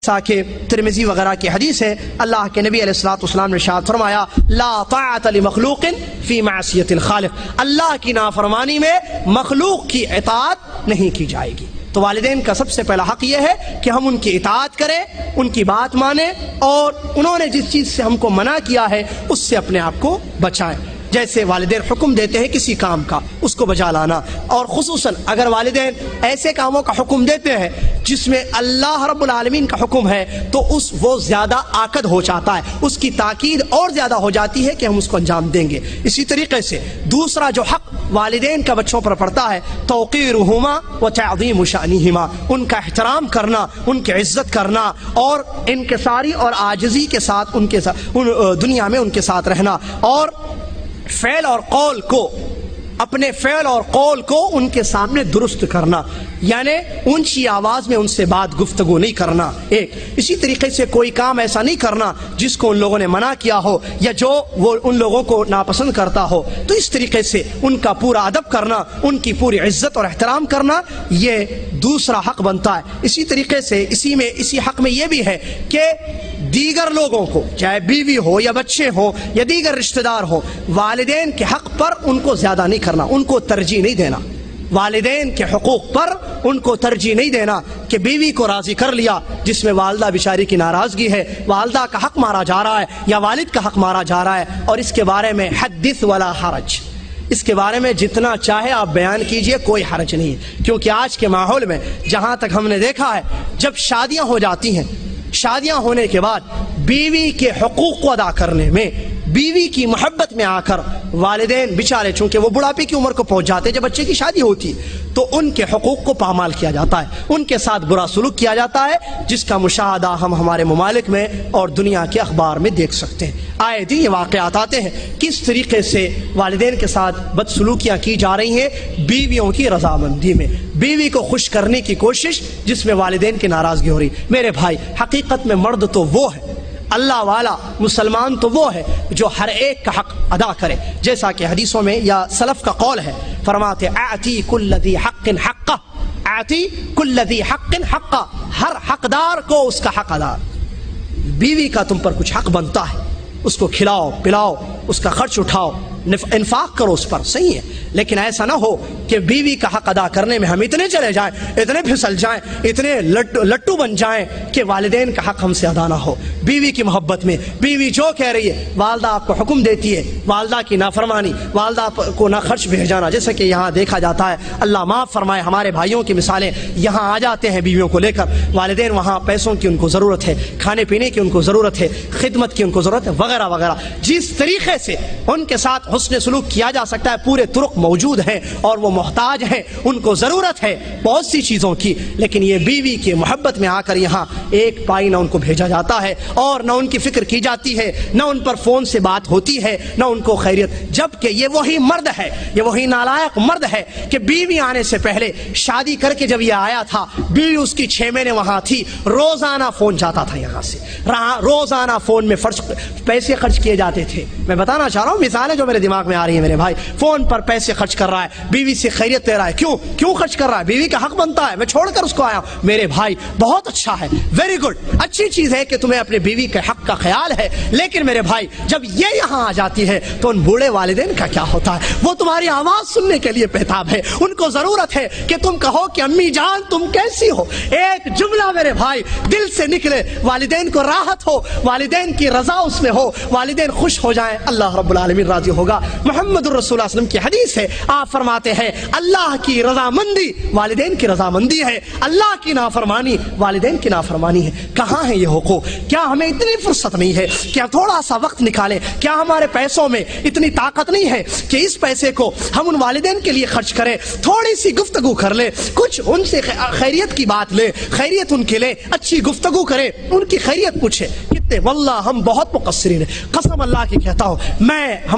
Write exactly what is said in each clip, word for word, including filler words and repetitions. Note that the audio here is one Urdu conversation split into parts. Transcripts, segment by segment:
جیسا کہ ترمذی وغیرہ کی حدیث ہے، اللہ کے نبی علیہ الصلوۃ والسلام نے ارشاد فرمایا لا طاعت لمخلوق فی معصیت الخالق، اللہ کی نافرمانی میں مخلوق کی اطاعت نہیں کی جائے گی۔ تو والدین کا سب سے پہلا حق یہ ہے کہ ہم ان کی اطاعت کریں، ان کی بات مانیں، اور انہوں نے جس چیز سے ہم کو منع کیا ہے اس سے اپنے آپ کو بچائیں۔ جیسے والدین حکم دیتے ہیں کسی کام کا، اس کو بجا لانا، اور خصوصاً اگر والدین ایسے کاموں کا حکم دیتے ہیں جس میں اللہ رب العالمین کا حکم ہے تو اس وہ زیادہ آکد ہو جاتا ہے، اس کی تاکید اور زیادہ ہو جاتی ہے کہ ہم اس کو انجام دیں گے۔ اسی طریقے سے دوسرا جو حق والدین کا بچوں پر پڑتا ہے توقیرہما وتعظیم شأنہما، ان کا احترام کرنا، ان کی عزت کرنا، اور انکساری اور عاجزی کے ساتھ ان کے ساتھ دنیا میں ان کے ساتھ رہنا، اور فعل اور قول کو اپنے فعل اور قول کو ان کے سامنے درست کرنا، یعنی اونچی آواز میں ان سے بات گفتگو نہیں کرنا ایک۔ اسی طریقے سے کوئی کام ایسا نہیں کرنا جس کو ان لوگوں نے منع کیا ہو یا جو وہ ان لوگوں کو ناپسند کرتا ہو، تو اس طریقے سے ان کا پورا ادب کرنا، ان کی پوری عزت اور احترام کرنا، یہ دوسرا حق بنتا ہے۔ اسی طریقے سے اسی میں اسی حق میں یہ بھی ہے کہ دیگر لوگوں کو، چاہے بیوی ہو یا بچے ہو یا دیگر رشتہ دار ہو، والدین کے حق پر ان کو زیادہ نہیں کرنا، ان کو ترجیح نہیں دینا۔ والدین کے حقوق پر ان کو ترجیح نہیں دینا کہ بیوی کو راضی کر لیا جس میں والدہ بیچاری کی ناراضگی ہے، والدہ کا حق مارا جا رہا ہے یا والد کا حق مارا جا رہا ہے، اور اس کے بارے میں حدث ولا حرج، اس کے بارے میں جتنا چاہے آپ بیان کیجئے، کوئی حرج نہیں ہے۔ کیونکہ آج کے ماحول میں جہاں تک ہم نے دیکھا ہے، جب شادیاں ہو جاتی ہیں، شادیاں ہونے کے بعد بیوی کے حقوق کو ادا کرنے میں، بیوی کی محبت میں آ کر والدین بیچارے چونکہ وہ بڑھاپے کی عمر کو پہنچ جاتے ہیں جب بچے کی شادی ہوتی ہے، تو ان کے حقوق کو پامال کیا جاتا ہے، ان کے ساتھ برا سلوک کیا جاتا ہے، جس کا مشاہدہ ہم ہمارے ممالک میں اور دنیا کے اخبار میں دیکھ سکتے ہیں۔ آئے دن یہ واقعات آتے ہیں کس طریقے سے والدین کے ساتھ بدسلوکیاں کی جا رہی ہیں بیویوں کی رضامندی میں، بیوی کو خوش کرنے کی کوشش جس میں والدین کی ناراضگی ہو رہی۔ میرے بھائی، حقیقت میں مرد تو وہ ہے، اللہ والا مسلمان تو وہ ہے جو ہر ایک کا حق ادا کرے، جیسا کہ حدیثوں میں یا سلف کا قول ہے، فرماتے اعطی کل ذی حق حقہ، اعطی کل ذی حق حقہ، ہر حقدار کو اس کا حق ادا۔ بیوی کا تم پر کچھ حق بنتا ہے، اس کو کھلاؤ پلاؤ، اس کا خرچ اٹھاؤ، انفاق کرو اس پر، صحیح ہے، لیکن ایسا نہ ہو کہ بیوی کا حق ادا کرنے میں ہم اتنے چلے جائیں، اتنے پھسل جائیں، اتنے لٹو بن جائیں کہ والدین کا حق ہم سے ادا نہ ہو۔ بیوی کی محبت میں بیوی جو کہہ رہی ہے، والدہ آپ کو حکم دیتی ہے، والدہ کی نافرمانی، والدہ کو نہ خرچ بھیجانا، جیسا کہ یہاں دیکھا جاتا ہے، اللہ معاف فرمائے، ہمارے بھائیوں کی مثالیں یہاں آ جاتے ہیں بیویوں کو لے کر، والدین وہاں پیسوں کی ان کو ضرورت ہے، کھانے پینے کی ان کو ضرورت ہے، خدمت کی ان کو ضرورت ہے، وغیرہ وغیرہ۔ جس طریقے سے ان کے ساتھ حسن سلوک کیا جا سکتا ہے پورے طرق موجود ہیں، اور وہ محتاج ہیں، ان کو ضرورت ہے بہت سی چیزوں کی، لیکن یہ بیوی کی محبت میں آ کر یہاں ایک پائی نہ ان کو بھیجا جاتا ہے، اور نہ ان کی فکر کی جاتی ہے، نہ ان پر فون سے بات ہوتی ہے، نہ ان کو خیریت، جبکہ یہ وہی مرد ہے، یہ وہی نالائق مرد ہے کہ بیوی آنے سے پہلے شادی کر کے جب یہ آیا تھا، بیوی اس کی چھ مہینے وہاں تھی، روزانہ فون جاتا تھا یہاں سے، روزانہ فون میں پیسے خرچ کیے جاتے تھے۔ میں بتانا چاہ رہا ہوں مثالیں جو میرے دماغ میں آ رہی ہیں میرے بھائی، فون پر پیسے خرچ کر رہا ہے، بیوی سے خیریت لے رہا ہے، کیوں کیوں خرچ کر رہا ہے؟ بیوی کا حق بنتا ہے، میں چھوڑ کر اس کو آیا ہوں۔ میرے بھائی بہت اچھا ہے، ویری گڈ، اچھی چیز ہے کہ تمہیں اپنے بیوی کے حق کا خیال ہے، لیکن میرے بھائی جب یہ یہاں آ جاتی ہے تو ان بوڑھے والدین کا کیا ہوتا ہے؟ وہ تمہاری آواز سننے کے لیے بےتاب ہے، ان کو ضرورت ہے کہ تم کہو کہ امی جان تم کیسی ہو، ایک جملہ میرے بھائی دل سے نکلے، والدین کو راحت ہو، والدین کی رضا اس میں ہو، والدین خوش ہو جائیں، اللہ رب العالمین راضی ہوگا۔ محمد الرسول اللہ علیہ وسلم کی حدیث ہے، آپ فرماتے ہیں اللہ کی رضامندی والدین کی رضامندی ہے، اللہ کی نافرمانی والدین کی نافرمانی ہے۔ کہاں ہے یہ حقوق؟ کیا ہمیں اتنی فرصت نہیں ہے کہ تھوڑا سا وقت نکالیں؟ کیا ہمارے پیسوں میں اتنی طاقت نہیں ہے کہ اس پیسے کو ہم ان والدین کے لیے خرچ کریں، تھوڑی سی گفتگو کر لیں، کچھ ان سے خیریت کی بات لیں، خیریت ان کے لیں، اچھی گفتگو کریں، ان کی خیریت پوچھیں؟ کتنے واللہ ہم بہت مقصرین ہیں، قسم اللہ کی کہتا ہوں، میں ہمارے بھائی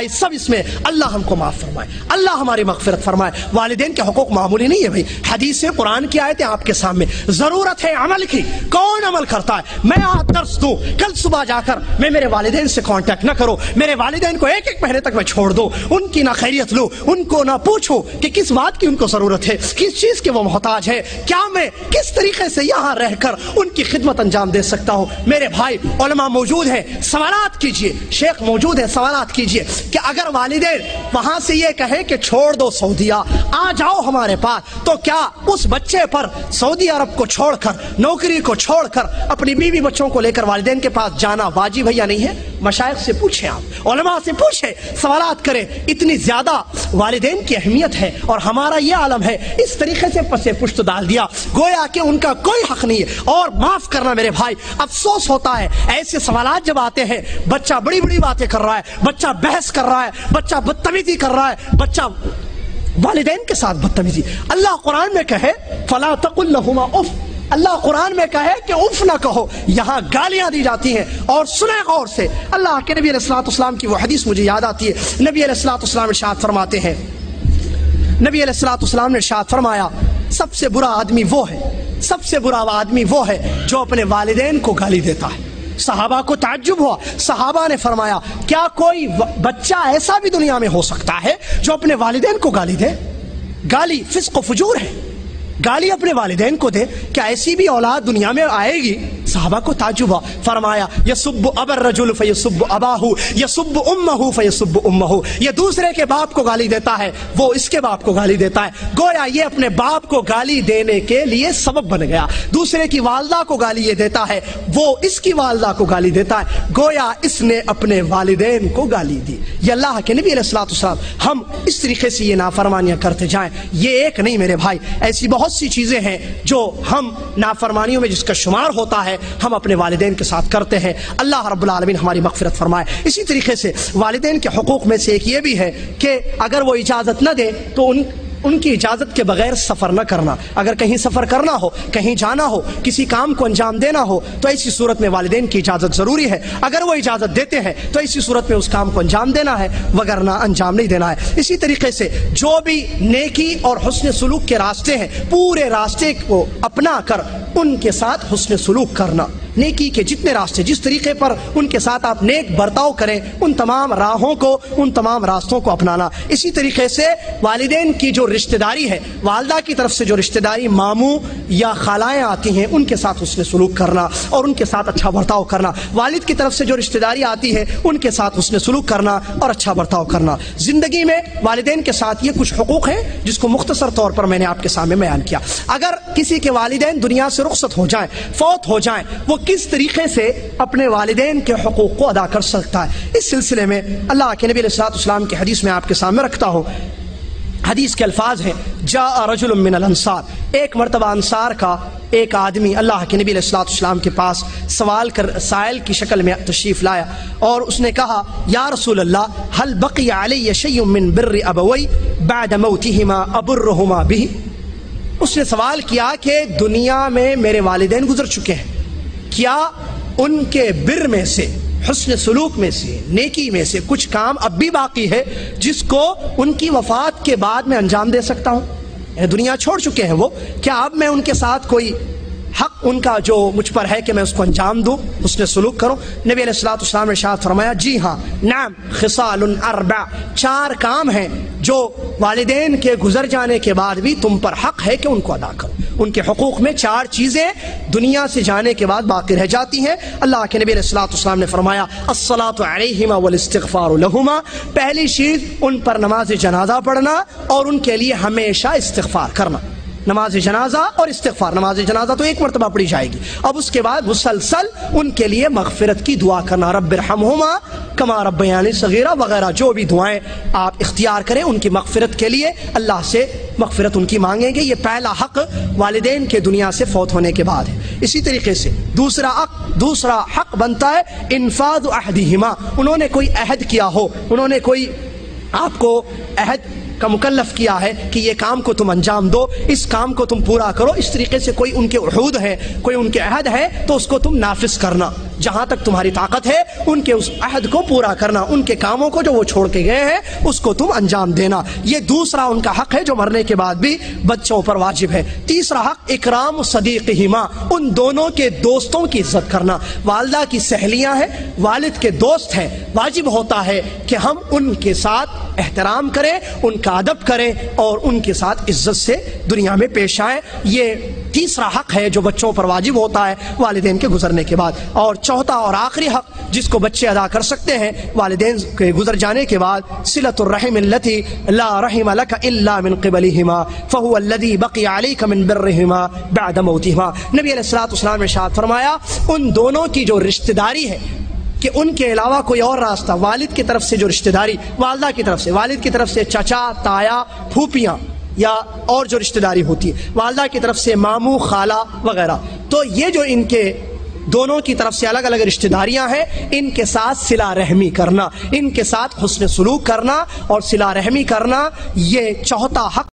بھائی سب اس میں اللہ ہم کو معاف فرمائے، اللہ ہماری مغفرت فرمائے۔ والدین کے حقوق معمولی نہیں ہے بھائی، حدیث قرآن کی آیتیں آپ کے سامنے، ضرورت ہے عمل کی، کون عمل کرتا ہے؟ میں آج درس دوں، کل صبح جا کر میں میرے والدین سے کانٹیکٹ نہ کرو، میرے والدین کو ایک ایک مہینے تک میں چھوڑ دوں، ان کی نہ خیریت لو، ان کو نہ پوچھو کہ کس بات کی ان کو ضرورت ہے، کس چیز کے وہ محتاج ہے، کیا میں کس طریقے سے یہاں رہ کر ان کی خدمت انجام دے سکتا ہوں۔ میرے بھائی علماء موجود ہیں، سوالات کیجئے، شیخ موجود ہے، سوالات کیجئے کہ اگر والدین وہاں سے یہ کہے کہ چھوڑ دو سعودیہ، آ جاؤ ہمارے پاس، تو کیا اس بچے پر سعودی عرب کو چھوڑ کر، نوکری کو چھوڑ کر اپنی بیوی بچوں کو لے کر والدین کے پاس جانا واجب ہے یا نہیں ہے؟ مشائخ سے پوچھیں، آپ علماء سے پوچھیں، سوالات کریں۔ اتنی زیادہ والدین کی اہمیت ہے اور ہمارا یہ عالم ہے، اس طریقے سے پسے پشت ڈال دیا گویا کہ ان کا کوئی حق نہیں ہے۔ اور معاف کرنا میرے بھائی، افسوس ہوتا ہے ایسے سوالات جب آتے ہیں، بچہ بڑی بڑی باتیں کر رہا ہے، بچہ بحث کر رہا ہے، بچہ بدتمیزی کر رہا ہے، بچہ والدین کے ساتھ بدتمیزی۔ اللہ قرآن میں کہے فلا تقل لہما اف، اللہ قرآن میں کہے کہ اف نہ کہو، یہاں گالیاں دی جاتی ہیں۔ اور سنیں غور سے، اللہ کے نبی علیہ الصلوۃ والسلام کی وہ حدیث مجھے یاد آتی ہے، نبی علیہ الصلوۃ والسلام ارشاد فرماتے ہیں، نبی علیہ الصلوۃ والسلام نے ارشاد فرمایا سب سے برا آدمی وہ ہے، سب سے برا آدمی وہ ہے جو اپنے والدین کو گالی دیتا ہے۔ صحابہ کو تعجب ہوا، صحابہ نے فرمایا کیا کوئی بچہ ایسا بھی دنیا میں ہو سکتا ہے جو اپنے والدین کو گالی دے؟ گالی فسق و فجور ہے، گالی اپنے والدین کو دے، کیا ایسی بھی اولاد دنیا میں آئے گی؟ صحابہ کو تعجب ہوا، فرمایا یسب ابا الرجل فیسب اباہ یسب امہ فیسب امہ، یہ دوسرے کے باپ کو گالی دیتا ہے، وہ اس کے باپ کو گالی دیتا ہے، گویا یہ اپنے باپ کو گالی دینے کے لیے سبب بن گیا۔ دوسرے کی والدہ کو گالی یہ دیتا ہے، وہ اس کی والدہ کو گالی دیتا ہے، گویا اس نے اپنے والدین کو گالی دی۔ یہ اللہ کے نبی علیہ الصلوۃ والسلام، ہم اس طریقے سے یہ نافرمانیاں کرتے جائیں، یہ ایک نہیں میرے بھائی، ایسی بہت سی چیزیں ہیں جو ہم نافرمانیوں میں جس کا شمار ہوتا ہے ہم اپنے والدین کے ساتھ کرتے ہیں۔ اللہ رب العالمین ہماری مغفرت فرمائے۔ اسی طریقے سے والدین کے حقوق میں سے ایک یہ بھی ہے کہ اگر وہ اجازت نہ دے تو ان ان کی اجازت کے بغیر سفر نہ کرنا۔ اگر کہیں سفر کرنا ہو، کہیں جانا ہو، کسی کام کو انجام دینا ہو تو ایسی صورت میں والدین کی اجازت ضروری ہے۔ اگر وہ اجازت دیتے ہیں تو ایسی صورت میں اس کام کو انجام دینا ہے، وگرنہ انجام نہیں دینا ہے۔ اسی طریقے سے جو بھی نیکی اور حسن سلوک کے راستے ہیں، پورے راستے کو اپنا کر ان کے ساتھ حسن سلوک کرنا۔ نیکی کے جتنے راستے، جس طریقے پر ان کے ساتھ آپ نیک برتاؤ کریں، ان تمام راہوں کو، ان تمام راستوں کو اپنانا۔ اسی طریقے سے والدین کی جو رشتہ داری ہے، والدہ کی طرف سے جو رشتہ داری ماموں یا خالائیں آتی ہیں، ان کے ساتھ حسن سلوک کرنا اور ان کے ساتھ اچھا برتاؤ کرنا۔ والد کی طرف سے جو رشتہ داری آتی ہے، ان کے ساتھ حسن سلوک کرنا اور اچھا برتاؤ کرنا۔ زندگی میں والدین کے ساتھ یہ کچھ حقوق ہیں جس کو مختصر طور پر میں نے آپ کے سامنے بیان کیا۔ اگر کسی کے والدین دنیا سے رخصت ہو جائیں، فوت ہو جائیں، وہ کس طریقے سے اپنے والدین کے حقوق کو ادا کر سکتا ہے؟ اس سلسلے میں اللہ کے نبی علیہ الصلوۃ والسلام کی حدیث میں آپ کے سامنے رکھتا ہوں۔ حدیث کے الفاظ ہیں، جاء رجل من الانصار، ایک مرتبہ انصار کا ایک آدمی اللہ کے نبی علیہ الصلوۃ والسلام کے پاس سوال کر سائل کی شکل میں تشریف لایا اور اس نے کہا یا رسول اللہ هل بقي علي شيء من بر ابوي بعد موتهما ابرهما به؟ اس نے سوال کیا کہ دنیا میں میرے والدین گزر چکے ہیں، کیا ان کے بر میں سے، حسن سلوک میں سے، نیکی میں سے کچھ کام اب بھی باقی ہے جس کو ان کی وفات کے بعد میں انجام دے سکتا ہوں؟ دنیا چھوڑ چکے ہیں وہ، کیا اب میں ان کے ساتھ کوئی حق ان کا جو مجھ پر ہے کہ میں اس کو انجام دوں، اس نے سلوک کروں؟ نبی علیہ الصلوۃ والسلام نے ارشاد فرمایا جی ہاں، نعم خصال اربع، چار کام ہیں جو والدین کے گزر جانے کے بعد بھی تم پر حق ہے کہ ان کو ادا کرو۔ ان کے حقوق میں چار چیزیں دنیا سے جانے کے بعد باقی رہ جاتی ہیں۔ اللہ کے نبی علیہ الصلوۃ والسلام نے فرمایا الصلاۃ علیہما والاستغفار لہما، پہلی چیز ان پر نماز جنازہ پڑھنا اور ان کے لیے ہمیشہ استغفار کرنا۔ نماز جنازہ اور استغفار، نماز جنازہ تو ایک مرتبہ پڑھی جائے گی، اب اس کے بعد مسلسل ان کے لیے مغفرت کی دعا کرنا، رب ارحمہما کما ربیانی صغیرہ وغیرہ، جو بھی دعائیں آپ اختیار کریں ان کی مغفرت کے لیے اللہ سے مغفرت ان کی مانگیں گے۔ یہ پہلا حق والدین کے دنیا سے فوت ہونے کے بعد ہے۔ اسی طریقے سے دوسرا حق دوسرا حق بنتا ہے انفاذ عہدہما، انہوں نے کوئی عہد کیا ہو، انہوں نے کوئی آپ کو عہد کا مکلف کیا ہے کہ یہ کام کو تم انجام دو، اس کام کو تم پورا کرو، اس طریقے سے کوئی ان کے عہود ہے، کوئی ان کے عہد ہے تو اس کو تم نافذ کرنا۔ جہاں تک تمہاری طاقت ہے ان کے اس عہد کو پورا کرنا، ان کے کاموں کو جو وہ چھوڑ کے گئے ہیں اس کو تم انجام دینا۔ یہ دوسرا ان کا حق ہے جو مرنے کے بعد بھی بچوں پر واجب ہے۔ تیسرا حق اکرام صدیقہما، ان دونوں کے دوستوں کی عزت کرنا۔ والدہ کی سہیلیاں ہیں، والد کے دوست ہیں، واجب ہوتا ہے کہ ہم ان کے ساتھ احترام کریں، ان کا ادب کریں اور ان کے ساتھ عزت سے دنیا میں پیش آئیں۔ یہ تیسرا حق ہے جو بچوں پر واجب ہوتا ہے والدین کے گزرنے کے بعد۔ اور چوتھا اور آخری حق جس کو بچے ادا کر سکتے ہیں والدین کے گزر جانے کے بعد، صلۃ الرحم التي لا رحم لك الا من قبلهما فهو الذي بقي عليك من برهما بعد موتهما۔ نبی علیہ الصلوۃ والسلام نے ارشاد فرمایا ان دونوں کی جو رشتہ داری ہے کہ ان کے علاوہ کوئی اور راستہ، والد کی طرف سے جو رشتہ داری، والدہ کی طرف سے، والد کی طرف سے چچا، تایا، پھوپھیاں یا اور جو رشتہ داری ہوتی ہے، والدہ کی طرف سے ماموں، خالہ وغیرہ، تو یہ جو ان کے دونوں کی طرف سے الگ الگ رشتہ داریاں ہیں، ان کے ساتھ صلہ رحمی کرنا، ان کے ساتھ حسن سلوک کرنا اور صلہ رحمی کرنا، یہ چوتھا حق